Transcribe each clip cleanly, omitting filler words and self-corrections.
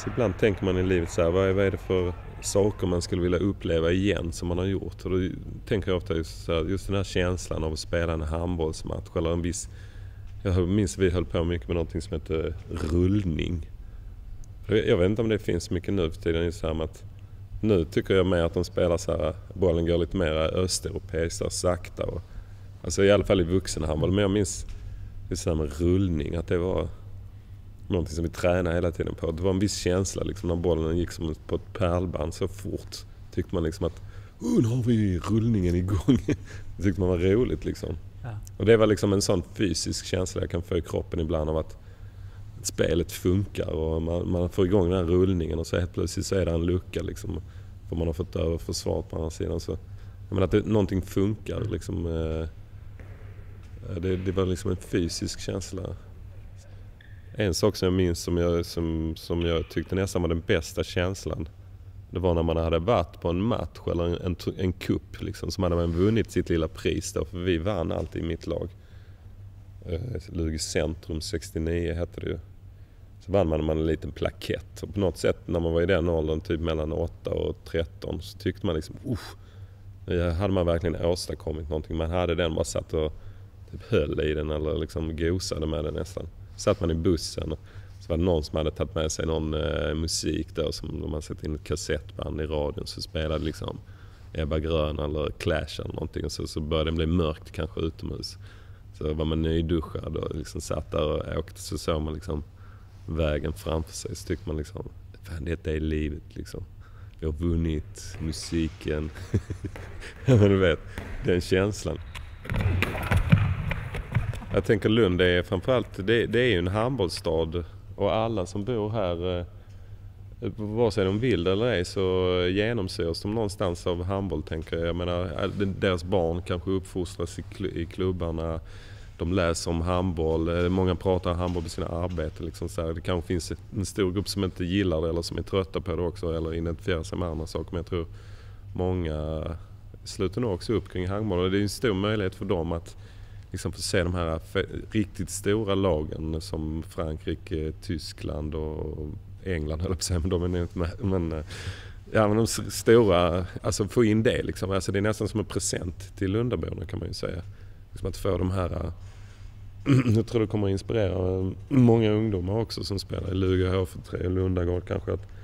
Så ibland tänker man i livet så här, vad är det för saker man skulle vilja uppleva igen som man har gjort? Och då tänker jag ofta just den här känslan av att spela en handbollsmatch eller en viss... Jag minns vi höll på mycket med någonting som heter rullning. Jag vet inte om det finns mycket nu för tiden i så här med att nu tycker jag mer att de spelar så här, bollen går lite mer östeuropeiskt sakta och, alltså i alla fall i vuxenhandboll, men jag minns det så här med rullning att det var någonting som vi tränade hela tiden på. Det var en viss känsla liksom när bollen gick som på ett pärlband så fort. Tyckte man liksom att nu har vi rullningen igång. Det tyckte man var roligt liksom. Ja. Och det var liksom en sån fysisk känsla jag kan få i kroppen ibland av att spelet funkar och man får igång den här rullningen och så helt plötsligt så är det en lucka liksom, för man har fått över försvaret på andra sidan. Så, jag menar att någonting funkar liksom, det var liksom en fysisk känsla. En sak som jag minns som jag tyckte nästan var den bästa känslan, det var när man hade varit på en match eller en kupp liksom, som hade man vunnit sitt lilla pris då, för vi vann alltid i mitt lag. Lugi Centrum 69 hette det ju. Så vann man en liten plakett. Och på något sätt när man var i den åldern, typ mellan 8 och 13, så tyckte man liksom, hade man verkligen åstadkommit någonting. Man hade den, bara satt och typ höll i den eller liksom gosade med den nästan. Satt man i bussen och så var det någon som hade tagit med sig någon musik då, som de hade sett in ett kassettband i radion, så spelade liksom Ebba Grön eller Clash eller någonting, och så började det bli mörkt kanske utomhus. Så var man nyduschad och liksom satt där och åkte, så såg man liksom vägen framför sig, så tyckte man liksom, fan, det är livet liksom. Vi har vunnit musiken. Ja, men du vet, den känslan. Jag tänker Lund är framförallt, det är ju en handbollsstad och alla som bor här, vare sig de vill eller ej, så genomsyras de någonstans av handboll, tänker jag. Jag menar, deras barn kanske uppfostras i klubbarna, de läser om handboll, många pratar handboll i sina arbeten liksom så här. Det kanske finns en stor grupp som inte gillar det eller som är trötta på det också eller identifierar sig med andra saker, men jag tror många slutar nog också upp kring handboll, och det är en stor möjlighet för dem att liksom få se de här riktigt stora lagen som Frankrike, Tyskland och England, höll jag på att säga, men de är inte med. Men de stora, alltså få in det liksom. Alltså det är nästan som en present till Lundaborna, kan man ju säga. Liksom att få de här, jag tror det kommer att inspirera många ungdomar också som spelar i Luga, H43 och Lundagård kanske, att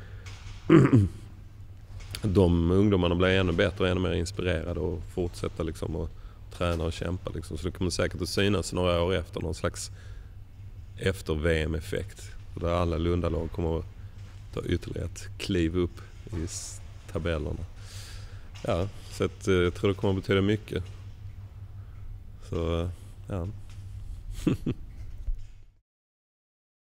de ungdomarna blir ännu bättre och ännu mer inspirerade och fortsätta liksom och träna och kämpa liksom. Så det kommer säkert att synas några år efter, någon slags efter VM-effekt, där alla Lundalag kommer att ta ytterligare ett kliv upp i tabellerna. Ja, så att, jag tror det kommer att betyda mycket. Så, ja.